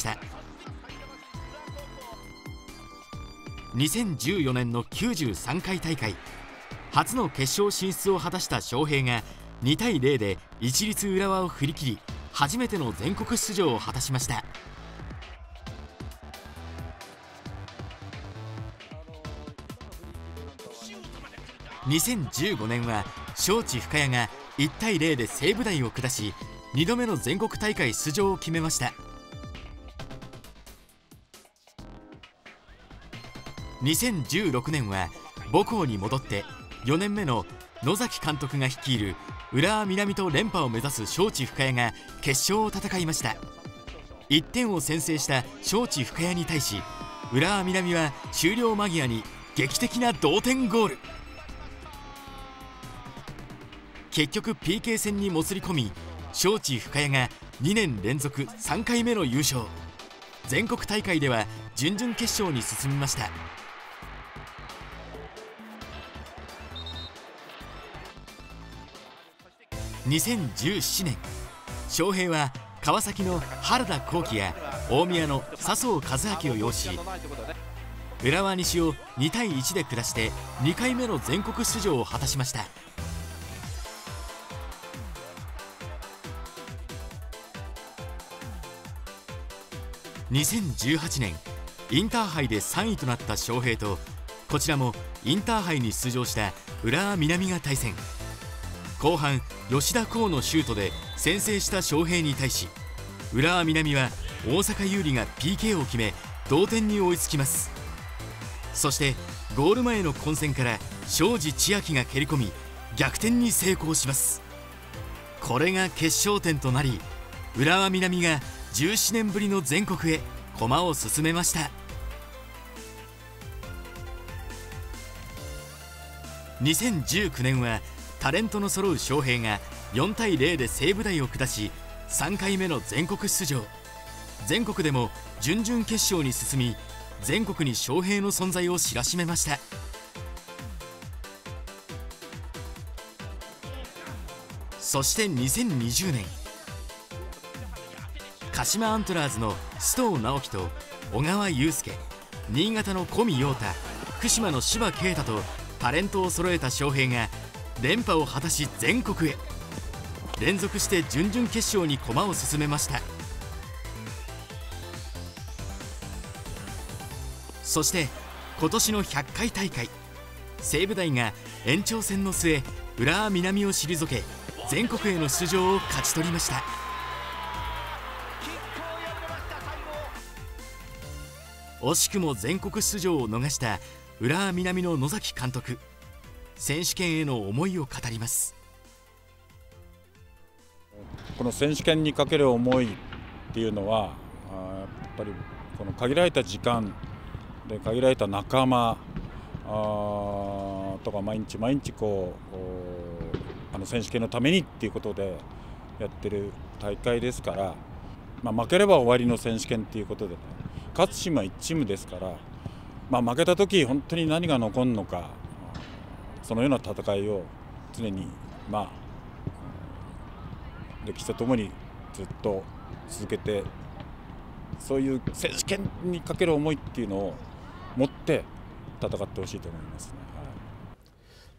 にせんじゅうよねんのきゅうじゅうさんかい大会、初の決勝進出を果たした昌平がにたいゼロで市立浦和を振り切り、初めての全国出場を果たしました。にせんじゅうごねんは庄司深谷がいちたいゼロで西武大を下し、にどめの全国大会出場を決めました。にせんじゅうろくねんは母校に戻ってよねんめの野崎監督が率いる浦和南と連覇を目指す庄司深谷が決勝を戦いました。いってんを先制した庄司深谷に対し、浦和南は終了間際に劇的な同点ゴール。結局 ピーケー 戦にもつり込み、庄司深谷がにねん連続さんかいめの優勝、全国大会では準々決勝に進みました。にせんじゅうななねん、昌平は川崎の原田幸輝や大宮の笹生和明を擁し、浦和西をにたいいちで下してにかいめの全国出場を果たしました。にせんじゅうはちねん、インターハイでさんいとなった昌平と、こちらもインターハイに出場した浦和南が対戦。後半、吉田光のシュートで先制した昌平に対し、浦和南は大阪有利が ピーケー を決め同点に追いつきます。そしてゴール前の混戦から庄司千秋が蹴り込み逆転に成功します。これが決勝点となり、浦和南がじゅうななねんぶりの全国へ駒を進めました。にせんじゅうきゅうねんはタレントの揃う昌平がよんたいゼロで西武大を下し、さんかいめの全国出場、全国でも準々決勝に進み、全国に昌平の存在を知らしめました。そしてにせんにじゅうねん、鹿島アントラーズの須藤直樹と小川祐介、新潟の小見洋太、福島の柴啓太とタレントを揃えた昌平が連覇を果たし全国へ、連続して準々決勝に駒を進めました。そして今年のひゃっかい大会、西武大が延長戦の末浦和南を退け全国への出場を勝ち取りました。惜しくも全国出場を逃した浦和南の野崎監督、選手権への思いを語ります。 この選手権にかける思いっていうのは、やっぱりこの限られた時間で限られた仲間あとか毎日毎日こうあの選手権のためにっていうことでやってる大会ですから、まあ、負ければ終わりの選手権っていうことでね、勝つチームはいちチームですから、まあ、負けた時本当に何が残るのか、そのような戦いを常にまあ歴史とともにずっと続けて、そういう選手権にかける思いっていうのを持って戦ってほしいと思いますね。はい。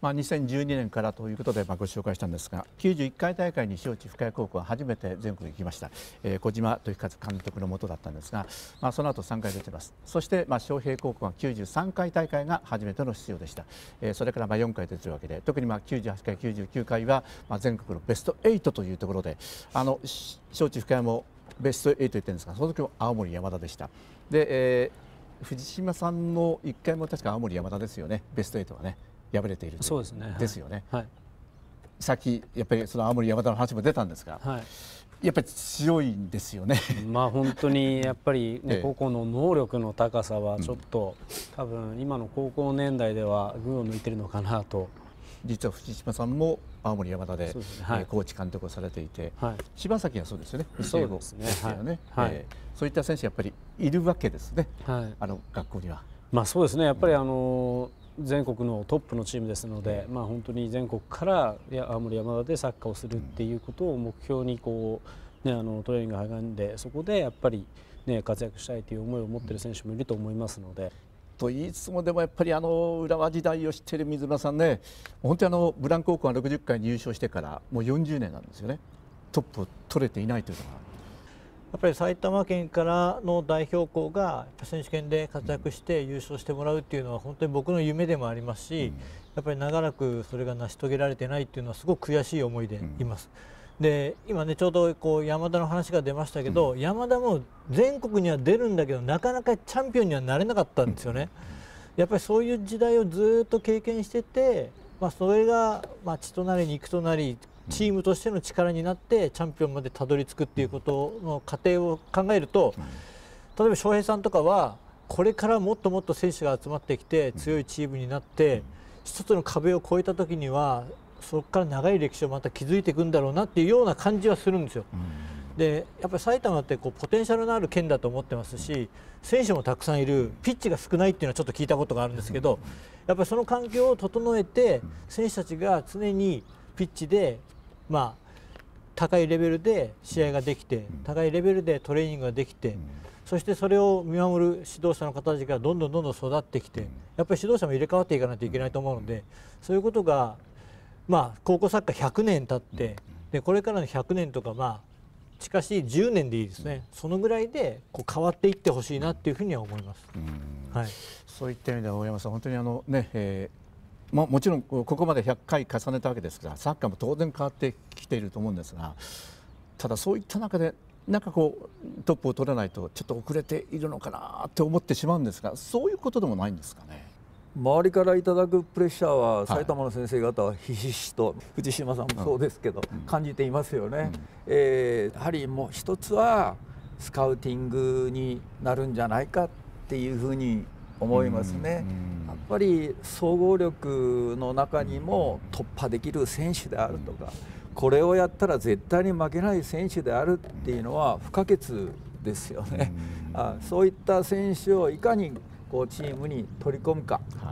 まあ、にせんじゅうにねんからということでまあご紹介したんですが、きゅうじゅういっかい大会に招致深谷高校は初めて全国に行きました。えー、小島時和監督の下だったんですが、まあ、その後さんかい出てます。そしてまあ昌平高校はきゅうじゅうさんかい大会が初めての出場でした。えー、それからまあよんかい出てるわけで、特にまあきゅうじゅうはちかいきゅうじゅうきゅうかいはまあ全国のベストはちというところで、あの招致深谷もベストはちと言ってるんですが、その時も青森山田でした。で、えー、藤島さんのいっかいも確か青森山田ですよね、ベストはちはね、敗れている。 そうですね。 ですよね。 はい、 さっきやっぱりその青森山田の話も出たんですが、はい、やっぱり強いんですよね。 まあ本当にやっぱり、ね、高校の能力の高さはちょっと、うん、多分今の高校年代では群を抜いてるのかなと。 実は藤島さんも青森山田で、ね、はい、コーチ監督をされていて、はい、柴崎はそうですよね。 そうですね。 はい、えー、そういった選手やっぱりいるわけですね。はい、あの学校には。 まあそうですね。やっぱりあの全国のトップのチームですので、まあ本当に全国から青森山田でサッカーをするっていうことを目標にこうね、あのトレーニングを励んで、そこでやっぱりね活躍したいという思いを持っている選手もいると思いますので。 と言いつつもでもやっぱりあの浦和時代を知っている水間さんね、本当にあのブラン高校がろくじゅっかいに優勝してからもうよんじゅうねんなんですよね。トップを取れていないというのは。 やっぱり埼玉県からの代表校が選手権で活躍して優勝してもらうっていうのは本当に僕の夢でもありますし、やっぱり長らくそれが成し遂げられてないっていうのはすごく悔しい思いでいます。で今ねちょうどこう山田の話が出ましたけど、うん、山田も全国には出るんだけどなかなかチャンピオンにはなれなかったんですよね。やっぱりそういう時代をずっと経験してて、まあ、それが、まあ、血となり肉となりチームとしての力になってチャンピオンまでたどり着くっていうことの過程を考えると、例えば翔平さんとかはこれからもっともっと選手が集まってきて強いチームになって一つの壁を越えた時にはそこから長い歴史をまた築いていくんだろうなっていうような感じはするんですよ。でやっぱり埼玉ってこうポテンシャルのある県だと思ってますし、選手もたくさんいる、ピッチが少ないっていうのはちょっと聞いたことがあるんですけど、やっぱりその環境を整えて選手たちが常にピッチでまあ高いレベルで試合ができて、高いレベルでトレーニングができて、そしてそれを見守る指導者の方たちがどんどんどんどん育ってきて、やっぱり指導者も入れ替わっていかないといけないと思うので、そういうことがまあ高校サッカーひゃくねん経ってでこれからのひゃくねんとかまあ近しいじゅうねんでいいですね、そのぐらいでこう変わっていってほしいなっていうふうには思います。 はい、そういった意味では大山さん本当にあのね、えー、ももちろんここまでひゃっかい重ねたわけですからサッカーも当然変わってきていると思うんですが、ただそういった中でなんかこうトップを取らないとちょっと遅れているのかなって思ってしまうんですが、そういうことでもないんですかね。 周りからいただくプレッシャーは埼玉の先生方はひしひしと、藤島さんもそうですけど、うん、感じていますよね。うん、えー、やはりもう一つはスカウティングになるんじゃないかっていうふうに思いますね。やっぱり総合力の中にも突破できる選手であるとか、これをやったら絶対に負けない選手であるっていうのは不可欠ですよね。あ、そういった選手をいかにこうチームに取り込むか、はい、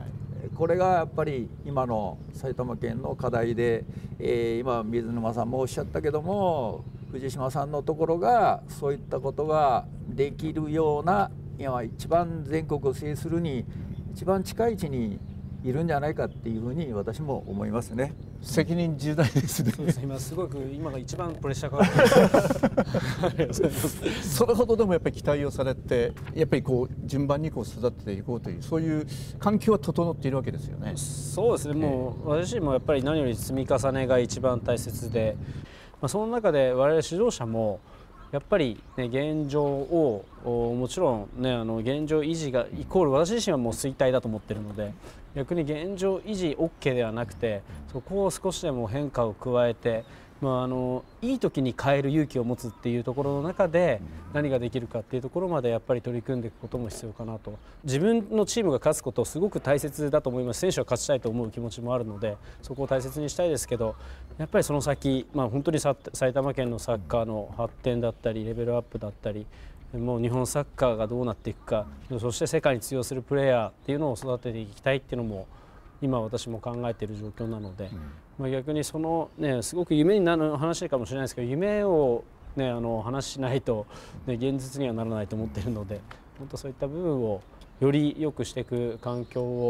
これがやっぱり今の埼玉県の課題で、えー、今水沼さんもおっしゃったけども藤島さんのところがそういったことができるような今一番全国を制するに一番近い位置にいるんじゃないかっていうふうに私も思いますね。 責任重大ですね。 そうです、今すごく今が一番プレッシャーかかってます。 それほどでもやっぱり期待をされて、やっぱりこう順番にこう育てていこうというそういう環境は整っているわけですよね。 そうですね。もう私もやっぱり何より積み重ねが一番大切で、まあその中で我々指導者もやっぱり、ね、現状をもちろん、ね、あの現状維持がイコール私自身はもう衰退だと思っているので、逆に現状維持 OK ではなくてそこを少しでも変化を加えて、まあ、あのいい時に変える勇気を持つっていうところの中で何ができるかっていうところまでやっぱり取り組んでいくことも必要かなと。自分のチームが勝つことすごく大切だと思います。選手は勝ちたいと思う気持ちもあるのでそこを大切にしたいですけど、やっぱりその先、まあ、本当に埼玉県のサッカーの発展だったりレベルアップだったり、もう日本サッカーがどうなっていくか、そして世界に通用するプレーヤーっていうのを育てていきたいっていうのも今私も考えている状況なので、うん、まあ逆にそのねすごく夢になる話かもしれないですけど、夢をねあの話しないと、ね、現実にはならないと思っているので、本当そういった部分をより良くしていく環境を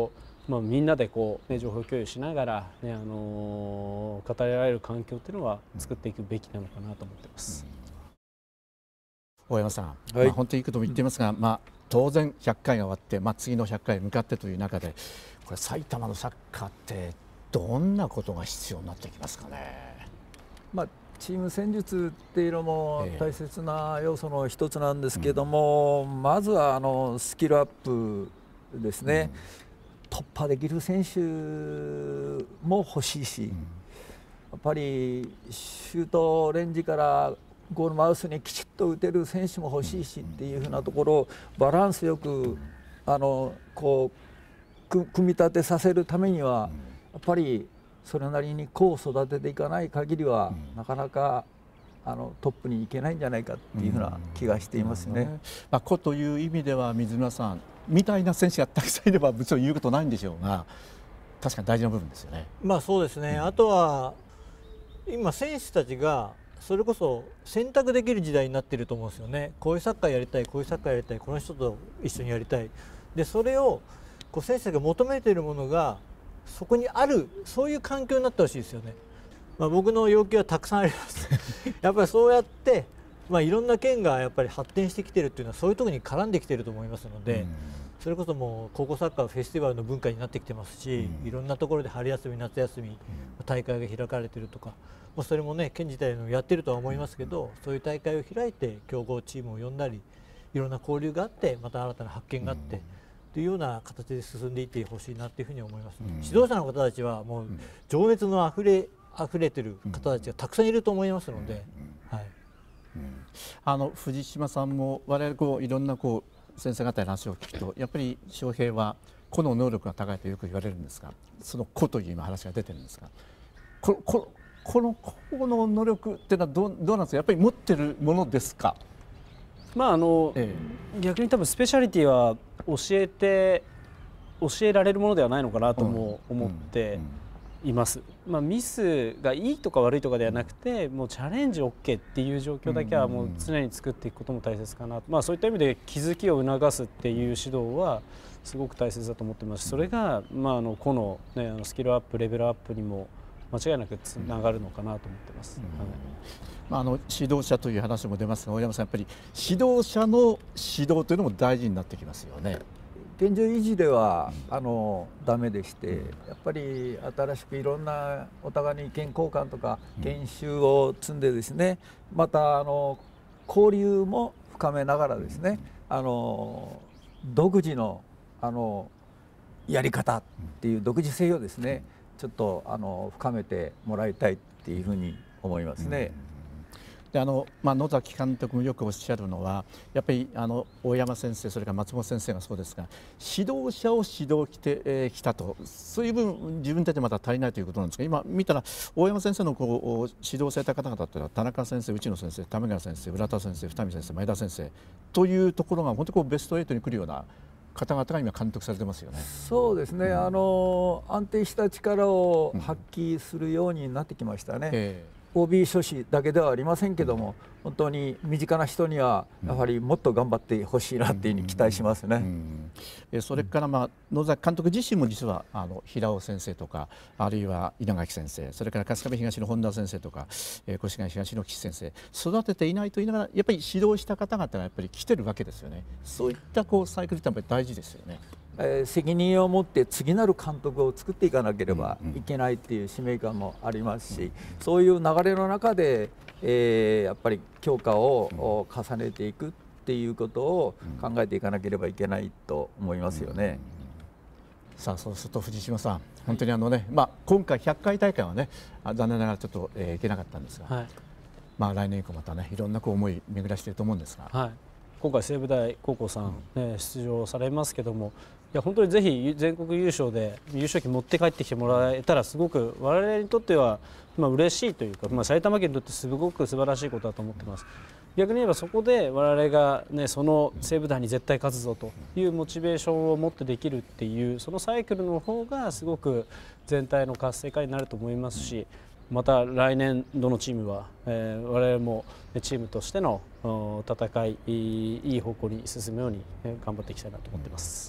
まあ、みんなでこう、ね、情報共有しながら、ね、あのー、語り合える環境っていうのは作っていくべきなのかなと思ってます。 大山さん、 はいまあ、本当にいいことも言っていますが、まあ、当然ひゃっかいが終わって、まあ、次のひゃっかいへ向かってという中でこれ埼玉のサッカーってどんなことが必要になってきますかね。 まあチーム戦術っていうのも大切な要素の一つなんですけども、うん、まずはあのスキルアップですね、うん、突破できる選手も欲しいし、うん、やっぱりシュートレンジからゴールマウスにきちっと打てる選手も欲しいしっていうふうなところをバランスよくあのこう組み立てさせるためにはやっぱりそれなりに子を育てていかない限りは、うん、なかなかあのトップに行けないんじゃないかっていうふうな気がしていますね。うんうん、 まあ、子という意味では水村さんみたいな選手がたくさんいればもちろん言うことないんでしょうが、確かに大事な部分ですよね。 まあそうですね。うん、あとは今選手たちがそれこそ選択できる時代になっていると思うんですよね。こういうサッカーやりたい、こういうサッカーやりたい、この人と一緒にやりたい。でそれをこう選手たちが求めているものがそこにある、そういう環境になってほしいですよね。まあ、僕の要求はたくさんありますやっぱりそうやって、まあ、いろんな県がやっぱり発展してきてるっていうのはそういうところに絡んできてると思いますので、それこそもう高校サッカーフェスティバルの文化になってきてますし、いろんなところで春休み夏休み大会が開かれてるとか、まあ、それもね県自体のやってるとは思いますけど、そういう大会を開いて強豪チームを呼んだりいろんな交流があってまた新たな発見があって。というような形で進んでいってほしいなというふうに思います、ね。うん、指導者の方たちはもう情熱のあふれ溢れてる方たちがたくさんいると思いますので、はい。 あの藤島さんも我々こういろんなこう先生方の話を聞くとやっぱり翔平は個の能力が高いとよく言われるんですが、その個という今話が出てるんですが、こここの個の能力っていうのはどうどうなんですか。やっぱり持ってるものですか。 まああの、ええ、逆に多分スペシャリティは教えて教えられるものではないのかなとも思っています。まあ、ミスがいいとか悪いとかではなくて、もうチャレンジ オーケー っていう状況だけはもう常に作っていくことも大切かな。まあそういった意味で気づきを促すっていう指導はすごく大切だと思ってますし、それがまああの個のねあのスキルアップレベルアップにも間違いなくつながるのかなと思ってます。うん、はい。 まあ、あの指導者という話も出ますが、大山さんやっぱり指導者の指導というのも大事になってきますよね。 現状維持では、うん、あのダメでして、やっぱり新しくいろんなお互いに意見交換とか研修を積んでですね、うん、またあの交流も深めながらですね、あの独自のあのやり方っていう独自性をですね、ちょっとあの深めてもらいたいっていうふうに思いますね。うんであのまあ、野崎監督もよくおっしゃるのはやっぱりあの大山先生それから松本先生がそうですが指導者を指導きて、えー、きたとそういう分自分たちまだ足りないということなんですが今見たら大山先生のこう指導された方々というのは田中先生内野先生為川先生浦田先生二見先生前田先生というところが本当にこうベストエイトに来るような方々が今監督されてますよね。 そうですね、うん、あの安定した力を発揮するようになってきましたね。うんえーオービー 諸子だけではありませんけども、本当に身近な人にはやはりもっと頑張ってほしいなっていうふうに期待しますね。うんうん、それからまあ野崎監督自身も実はあの平尾先生とかあるいは稲垣先生、それから春日部東の本田先生とか、えー、越谷東の岸先生育てていないと言いながらやっぱり指導した方々がやっぱり来てるわけですよね。そういったこうサイクルってやっぱり大事ですよね。 えー、責任を持って次なる監督を作っていかなければいけないっていう使命感もありますし、そういう流れの中で、えー、やっぱり強化を重ねていくっていうことを考えていかなければいけないと思いますよね。 さあそうすると藤島さん本当にあのね、まあ、今回ひゃっかい大会はね残念ながらちょっと、えー、いけなかったんですが、はい、まあ来年以降またねいろんなこう思い巡らしていると思うんですが、はい、 今回西武大高校さん、ね、出場されますけども、いや本当にぜひ全国優勝で優勝旗持って帰ってきてもらえたらすごく我々にとってはまあ嬉しいというか、まあ、埼玉県にとってすごく素晴らしいことだと思ってます。逆に言えばそこで我々が、ね、その西武大に絶対勝つぞというモチベーションを持ってできるっていうそのサイクルの方がすごく全体の活性化になると思いますし、また来年度のチームは、えー、我々もチームとしての戦いいい方向に進むように頑張っていきたいなと思っています。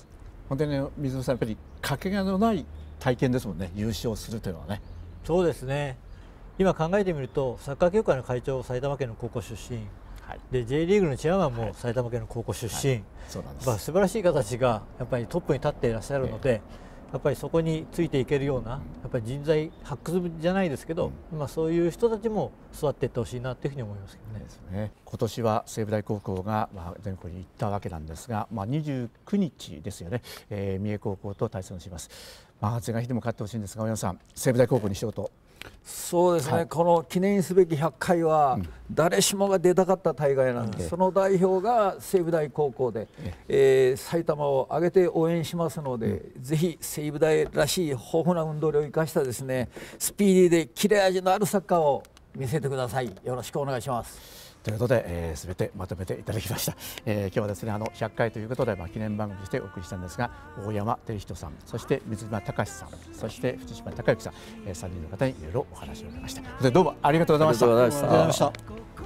本当に、ね、水野さんやっぱりかけがえのない体験ですもんね、優勝するというのはね。そうですね。今考えてみるとサッカー協会の会長埼玉県の高校出身、はい、で J リーグのチェアマンも埼玉県の高校出身、はいはい、そうなんです。まあ素晴らしい方たちがやっぱりトップに立っていらっしゃるので、えー、やっぱりそこについていけるようなやっぱり人材発掘じゃないですけど、うん、まあそういう人たちも育っていってほしいなというふうに思いますけどね。ですね。今年は西武大高校がまあ全国に行ったわけなんですが、まあにじゅうくにちですよね、えー、三重高校と対戦します。まあ是が非でも勝ってほしいんですが、大山さん、西武大高校にしようと。 そうですね、はい、この記念すべきひゃっかいは誰しもが出たかった大会なんです、うん、その代表が西武大高校で、えー、埼玉を挙げて応援しますので、うん、ぜひ西武大らしい豊富な運動量を生かしたですね、スピーディーで切れ味のあるサッカーを見せてください。よろしくお願いします。ということで、えー、全てまとめていただきました。えー、今日はですね、あのひゃっかいということで、まあ、記念番組としてお送りしたんですが、大山照人さん、そして水島隆さん、そして藤島孝之さん、えー、さんにんの方にいろいろお話を伺いました。どうもありがとうございました。ありがとうございました。